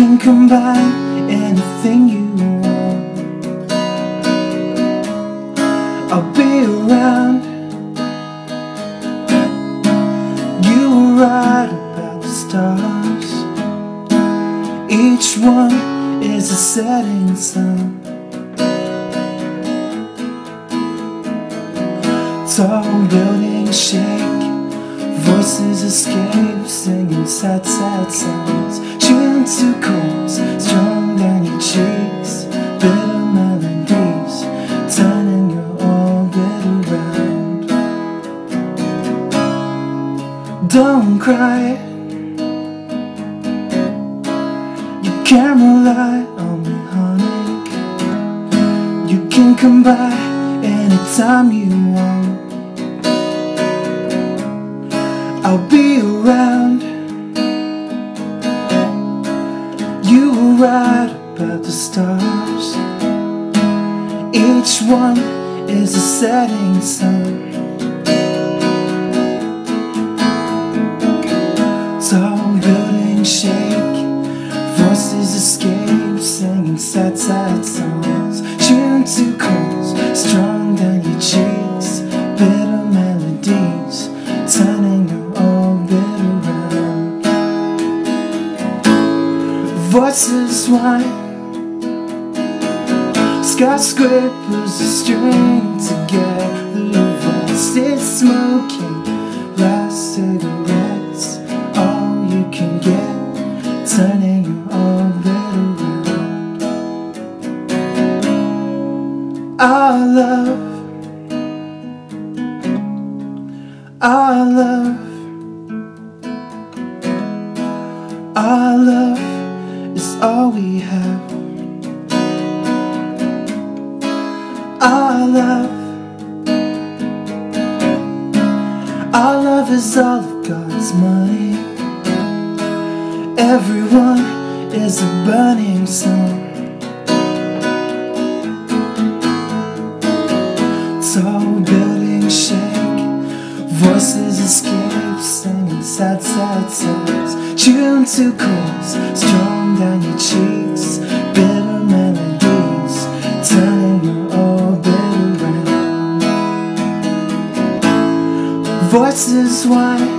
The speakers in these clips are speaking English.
can combine anything you want. I'll be around. You were right about the stars. Each one is a setting sun. Tall buildings shake, voices escape, singing sad, sad songs. Tuned to chords, strung down your cheeks. Bitter melodies, turning your orbit around. Don't cry, you can't rely on me, honey. You can come by anytime you want. I'll be around. You were right about the stars. Each one is a setting sun. Tall buildings shake, voices escape, singing sad, sad songs. Tuned to chords, strung down your cheeks. Bitter melodies, turning your orbit around. Voices whine, skyscrapers are stringing together. Voices smoking, last cigarettes, all you can get, turning your orbit around. Our love, our love, our love is all we have. Our love is all of God's money. Everyone is a burning sun. Tall buildings shake, voices escape, singing sad, sad songs. Tuned to chords, strung down your cheeks. Bitter melodies, turning your orbit around. Voices whine,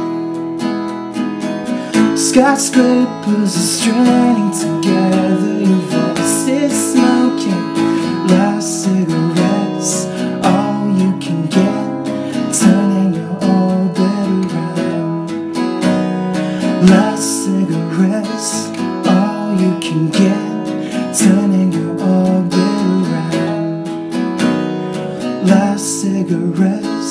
skyscrapers are straining together. Your voices smoking, last cigarettes, all you can get, turning your orbit around. Last cigarettes, all you can get, turning your orbit around. Last cigarettes.